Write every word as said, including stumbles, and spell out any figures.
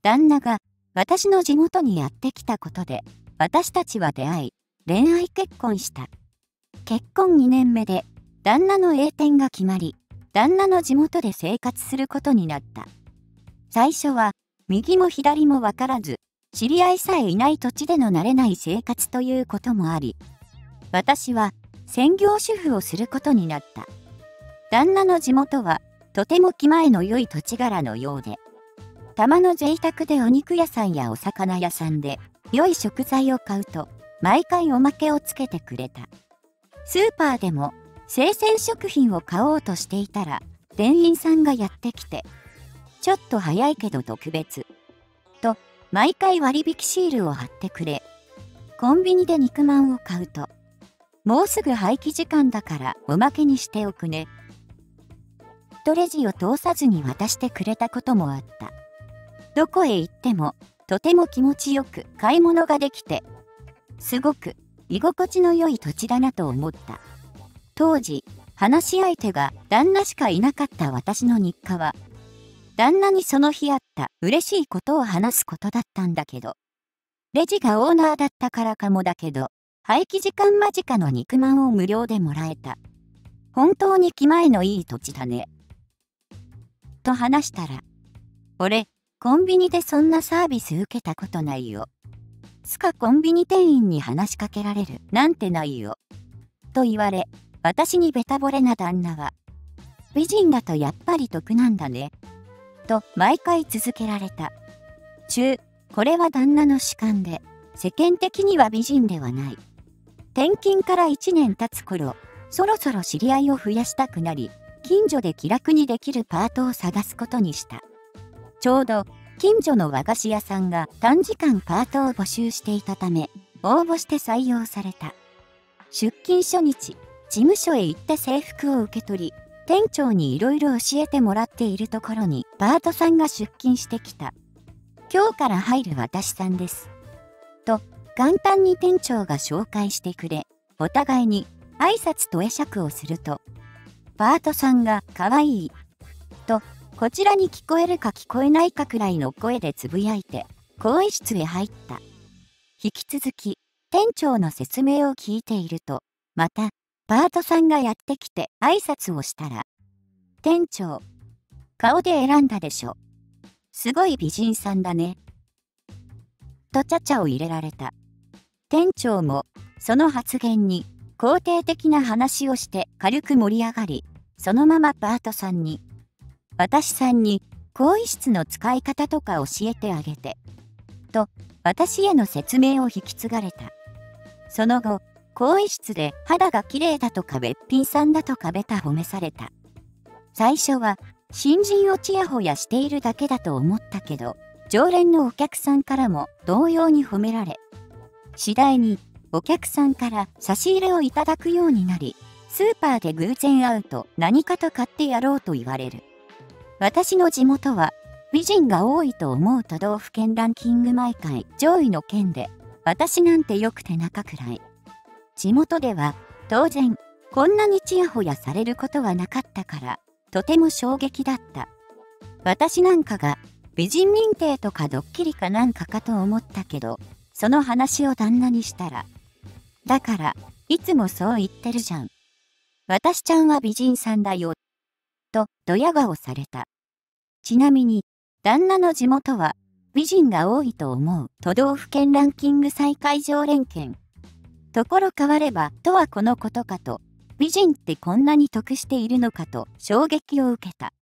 旦那が私の地元にやってきたことで、私たちは出会い、恋愛結婚した。結婚にねんめで、旦那の栄転が決まり、旦那の地元で生活することになった。最初は、右も左もわからず、知り合いさえいない土地での慣れない生活ということもあり、私は専業主婦をすることになった。旦那の地元は、とても気前の良い土地柄のようで、たまの贅沢でお肉屋さんやお魚屋さんで、良い食材を買うと、毎回おまけをつけてくれた。スーパーでも、生鮮食品を買おうとしていたら、店員さんがやってきて、ちょっと早いけど特別。と、毎回割引シールを貼ってくれ。コンビニで肉まんを買うと、もうすぐ廃棄時間だからおまけにしておくね。とレジを通さずに渡してくれたこともあった。どこへ行っても、とても気持ちよく買い物ができて、すごく居心地の良い土地だなと思った。当時、話し相手が旦那しかいなかった私の日課は、旦那にその日あった嬉しいことを話すことだったんだけど、レジがオーナーだったからかもだけど、廃棄時間間近の肉まんを無料でもらえた。本当に気前のいい土地だね。と話したら、俺、コンビニでそんなサービス受けたことないよ。つかコンビニ店員に話しかけられるなんてないよ。と言われ、私にベタ惚れな旦那は、美人だとやっぱり得なんだね。と毎回続けられた。中、これは旦那の主観で、世間的には美人ではない。転勤からいちねん経つ頃、そろそろ知り合いを増やしたくなり、近所で気楽にできるパートを探すことにした。ちょうど、近所の和菓子屋さんが短時間パートを募集していたため、応募して採用された。出勤初日、事務所へ行って制服を受け取り、店長にいろいろ教えてもらっているところにパートさんが出勤してきた。今日から入る私さんです。と、簡単に店長が紹介してくれ、お互いに挨拶と会釈をすると、パートさんが可愛い。と、こちらに聞こえるか聞こえないかくらいの声でつぶやいて、更衣室へ入った。引き続き、店長の説明を聞いていると、また、パートさんがやってきて挨拶をしたら、店長、顔で選んだでしょ。すごい美人さんだね。とちゃちゃを入れられた。店長も、その発言に、肯定的な話をして軽く盛り上がり、そのままパートさんに、私さんに、更衣室の使い方とか教えてあげて。と、私への説明を引き継がれた。その後、更衣室で肌が綺麗だとかべっぴんさんだとかべた褒めされた。最初は、新人をちやほやしているだけだと思ったけど、常連のお客さんからも同様に褒められ、次第にお客さんから差し入れをいただくようになり、スーパーで偶然会うと何かと買ってやろうと言われる。私の地元は美人が多いと思う都道府県ランキング毎回上位の県で、私なんてよくて中くらい。地元では当然こんなにちやほやされることはなかったから、とても衝撃だった。私なんかが美人認定とかドッキリかなんかかと思ったけど、その話を旦那にしたら、だから、いつもそう言ってるじゃん。私ちゃんは美人さんだよ。と、ドヤ顔された。ちなみに、旦那の地元は、美人が多いと思う都道府県ランキング最下位常連県。ところ変われば、とはこのことかと、美人ってこんなに得しているのかと衝撃を受けた。